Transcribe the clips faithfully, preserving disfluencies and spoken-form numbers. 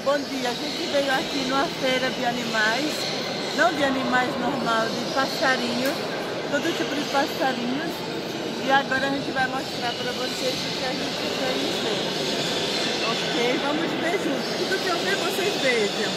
bom dia. A gente veio aqui numa feira de animais, não de animais normal, de passarinhos, todo tipo de passarinhos. E agora a gente vai mostrar para vocês o que a gente veio ver. Ok? Vamos ver juntos. Tudo que eu ver, vocês vejam.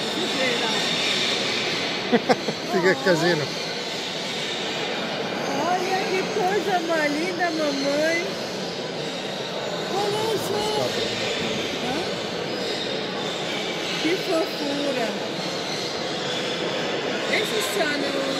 Fica oh. Casino. Olha que coisa mais linda, mamãe. Olha só. Que fofura. Essi sono...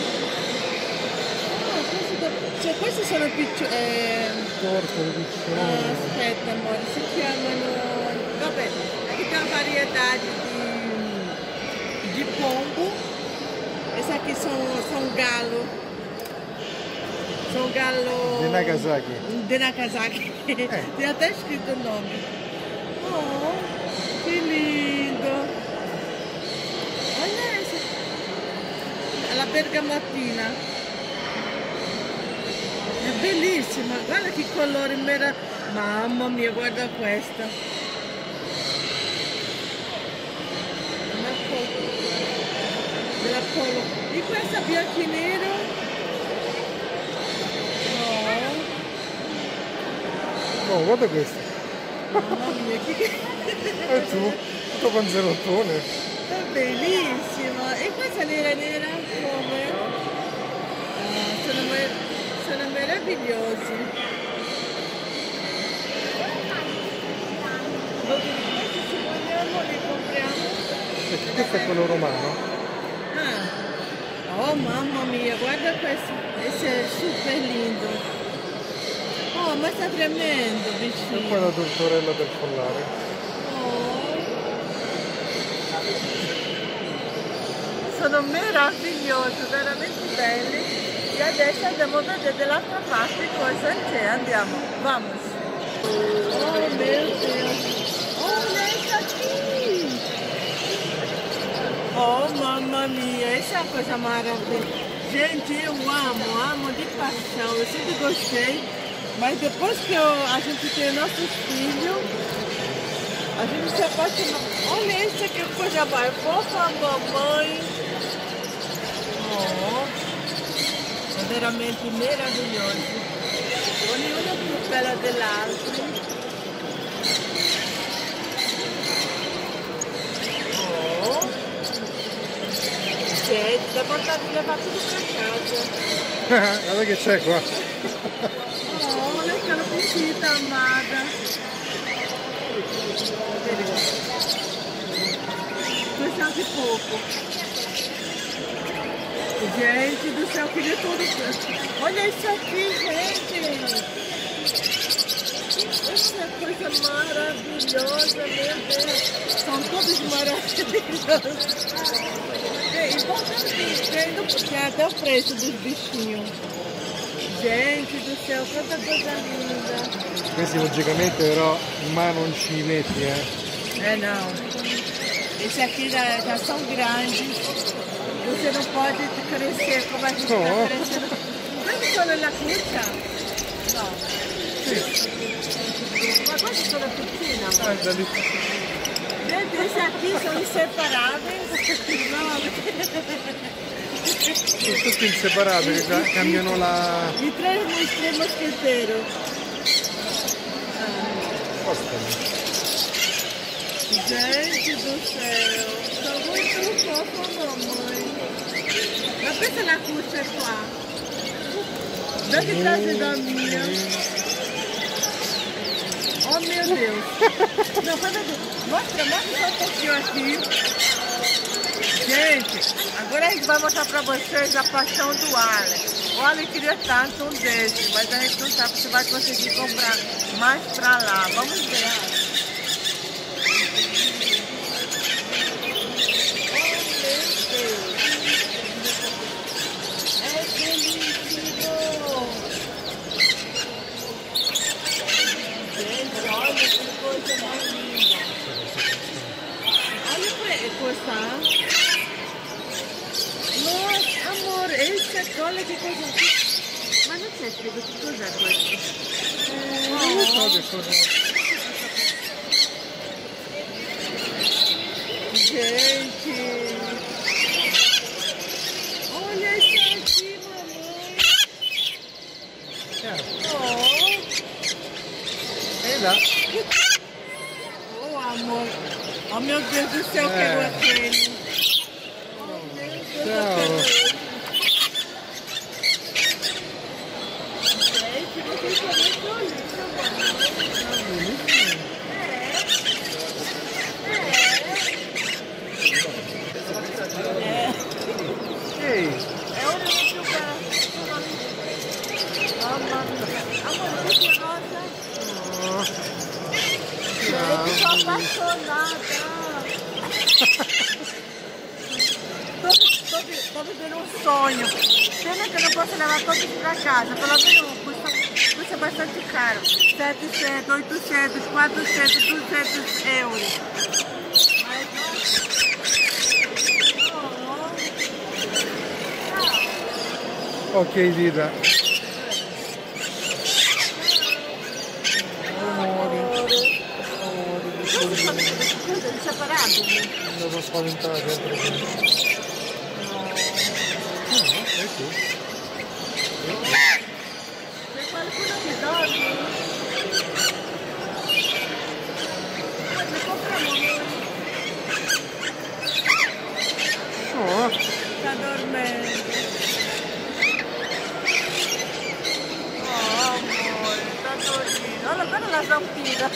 Cioè, questi sono piccoli... Eh... Ah, aspetta amore, si chiamano... Vabbè, aqui tem uma variedade de, de pombo. Esse aqui são, são galo. São galo... De Nagasaki. De Nagasaki. É. Tem até escrito o nome. Oh, que lindo. Olha essa. La bergamotina. È bellissima, guarda che colore meraviglioso. Mamma mia, guarda questa. Della polo. E questa bianco e nero? No. No, guarda questa. Mamma mia, che che... E tu? Tutto panzerottone. È bellissima. E questa nera nera come? Ah, sono mer... Sono meravigliosi. Se vogliamo li compriamo. Questo è quello romano. Ah. Oh mamma mia, guarda questo. Questo è super lindo. Oh, ma sta tremendo vicino. E poi la tortorella del collare. Oh. Sono meravigliosi, veramente belli. E adesso andiamo a vedere dall'altra parte cosa c'è. Andiamo, vamos. Oh meu Deus. Olha isso aqui. Oh mamma mia, essa é uma coisa maravilhosa. Gente, eu amo, amo de paixão. Eu sempre gostei. Mas depois que eu, a gente tem nossos filhos, a gente se apaixona. Olha isso que coisa mais fofa, mamãe. Oh. È veramente meraviglioso. Ognuno più bella dell'altro. Oh. C'è, da portare le fa tutto per casa. Guarda che c'è qua. Oh, le sono uscita amata. Questo anche poco. Gente do céu, queria tudo. Olha isso aqui, gente. Essa coisa maravilhosa, meu Deus. São todos maravilhosos. E importante, tem até o preço dos bichinhos. Gente do céu, quanta coisa linda. Questi logicamente però in mano non ci metti, eh? É não. Esse aqui já, já são grandes. Você não pode crescer como a gente está oh. crescendo. Vedi solo la cuccia? No. Sì. Ma questa sono piccina. Ah, da lì. Gente, esse aqui são inseparáveis. Sono tutti inseparabili, I, cambiano la... I tre, i tre moschetteros. Ostano. Gente do céu, são muito fofos, mamãe. Ma questa è la cuccia qua. Dove traje da minha? Oh meu Deus. Não, faz aqui. Mostra, mostra só um pouquinho aqui. Gente, agora a gente vai mostrar pra vocês a paixão do Alex. O Alex queria tanto um desses, mas a gente não sabe se vai conseguir comprar mais pra lá. Vamos ver, Alex. Questa? No, amore, esse olha che cosa. Ma non c'è scritto che cos'è questo? Eh, non lo so che cos'è. gente. Olha isso aqui, mamãe. Oh. E là. Oh, amor. Oh, meu Deus do céu, É. pegou aquele. Oh, meu Deus, Ciao. pegou ele. Gente, vocês são muito lindos, mamãe. Ehi, É o único lugar. Mamma mia. Amor, que é rosa? Gente, tô apaixonada. tô, tô, tô vivendo um sonho. Pena que eu não posso levar todos pra casa. Pelo menos custa, custa bastante caro. setecentos, oitocentos, quatrocentos, duzentos euros. Mas, ok Dita. separado? Non lo spaventare dentro qui. No, è qui. C'è qualcuno che dorme? Oggi compriamo noi. No, Sta dormendo. Oh amore, sta dormendo. Allora, guarda la zampina.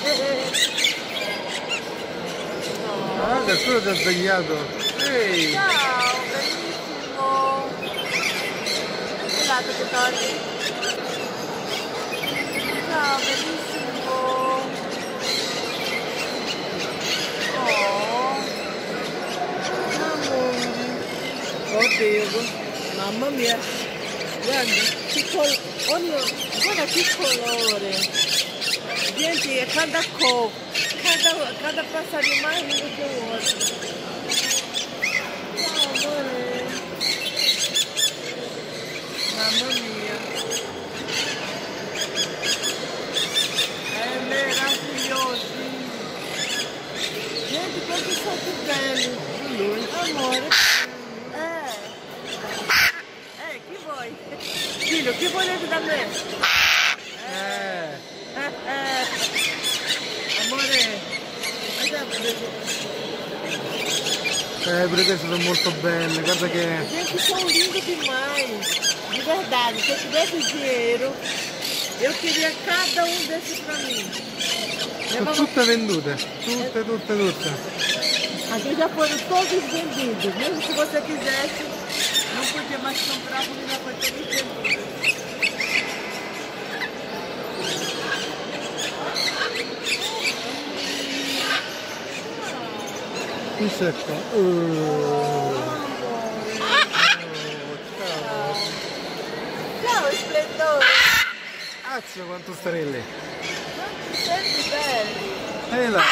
guarda, quello ti ha svegliato. Ehi, Ciao, bellissimo. Che lato che dormi? Ciao, bellissimo. Oh, amore. Oddio, mamma mia. Guarda, che colore. Guarda che colore. Gente, é cada cor. Cada, cada passarinho mais lindo que o outro. Oh, amore. Mamma mia. É maravilhoso. Gente, quanto salto velho. Amore. É. É, que vuoi? Filho, que volete da me? eh, Eh, eh. Amore. eh, perché sono molto belle, guarda che... Gente, são lindos demais. De verdade, se eu tivesse dinheiro, eu queria cada um desses pra mim. Sono tutte vendute, tutte, tutte, tutte. Aqui já foram todos vendidos. Mesmo se você quisesse, não podia mais comprar porque já foi todos vendidos. Qui secco. Uh. Ciao, esplendore. Cazzo quanto starelle. Senti belli. Ehi là.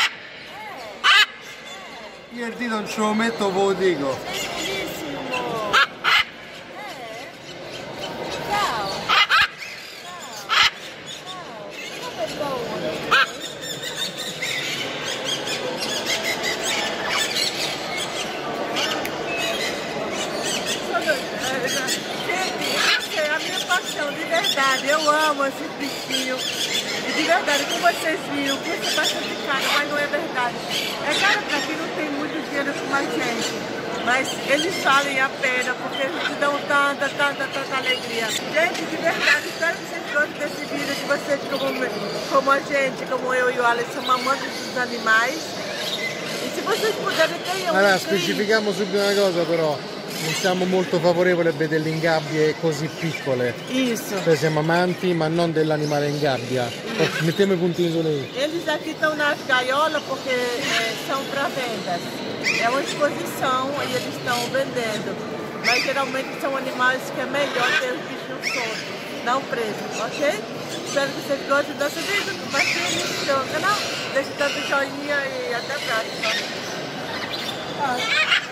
Io il dito non ce lo metto, ve lo dico. Bellissimo. Eh? Ciao. Ciao. Ciao. Come buono. Gente, essa é a minha paixão, de verdade. Eu amo esses bichinhos. E de verdade, como vocês viram, custa bastante caro, mas não é verdade. É caro para quem não tem muito dinheiro como a gente. Mas eles valem a pena, porque eles te dão tanta, tanta, tanta alegria. Gente, de verdade, espero que vocês gostem desse vídeo, que vocês, como, como a gente, como eu e o Alex, são amantes dos animais. E se vocês puderem, tenham Allora, um specifichiamo subito una cosa però, non siamo molto favorevoli a vederle in gabbie così piccole. Isso. Cioè siamo amanti ma non dell'animale in gabbia. Oh, mettiamo i puntini sulle i. Eles aqui estão nas gaiolas porque é, são para vendas. É uma exposição e eles estão vendendo. Mas geralmente são animais que é melhor ter os bichinhos soltos, não presos, ok? Espero que vocês gostem desse vídeo. Vai se inscrever no canal, deixe tanto joinha e até a próxima. Tchau.